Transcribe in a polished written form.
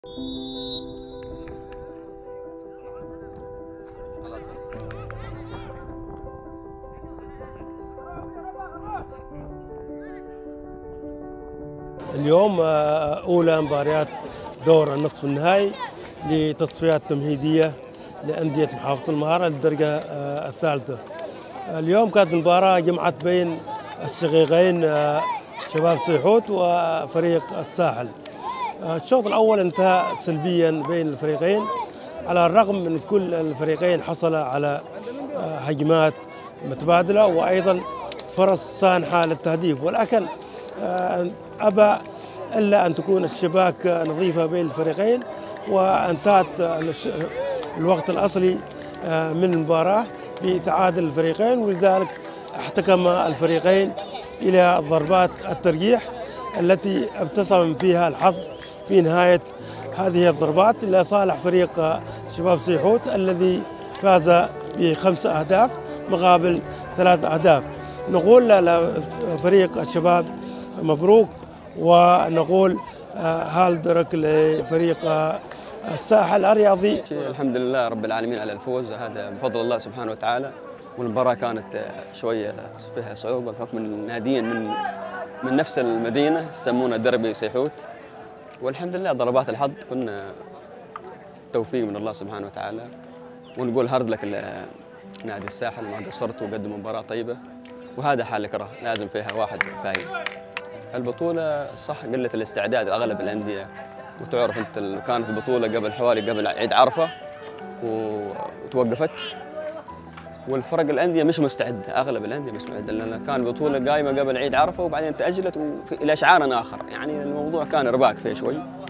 اليوم أولى مباريات دور النصف النهائي لتصفيات تمهيدية لأندية محافظة المهارة للدرجة الثالثة. اليوم كانت المباراة جمعت بين الشقيقين شباب سيحوت وفريق الساحل. الشوط الأول انتهى سلبيا بين الفريقين، على الرغم من كل الفريقين حصل على هجمات متبادلة وأيضا فرص سانحة للتهديف، ولكن أبى إلا أن تكون الشباك نظيفة بين الفريقين، وانتهت الوقت الأصلي من المباراة بتعادل الفريقين، ولذلك احتكم الفريقين إلى ضربات الترجيح التي ابتسم فيها الحظ في نهاية هذه الضربات لصالح فريق شباب سيحوت الذي فاز ب5 أهداف مقابل 3 أهداف. نقول لفريق الشباب مبروك، ونقول هال درك لفريق الساحل الرياضي. الحمد لله رب العالمين على الفوز، هذا بفضل الله سبحانه وتعالى. والمباراة كانت شوية فيها صعوبة بحكم الناديين من نفس المدينة يسمونه دربي سيحوت، والحمد لله ضربات الحظ كنا توفيق من الله سبحانه وتعالى. ونقول هارد لك نادي الساحل، ما قصرت وقدم مباراة طيبة، وهذا حال الكرة لازم فيها واحد فايز. البطولة صح قلة الاستعداد لأغلب الأندية، وتعرف أنت كانت البطولة قبل عيد عرفة وتوقفت، والفرق الأندية مش مستعدة، أغلب الأندية مش مستعدة، لأن كان البطولة قايمة قبل عيد عرفة وبعدين تأجلت إلى إشعار آخر، يعني الموضوع كان رباك فيه شوي.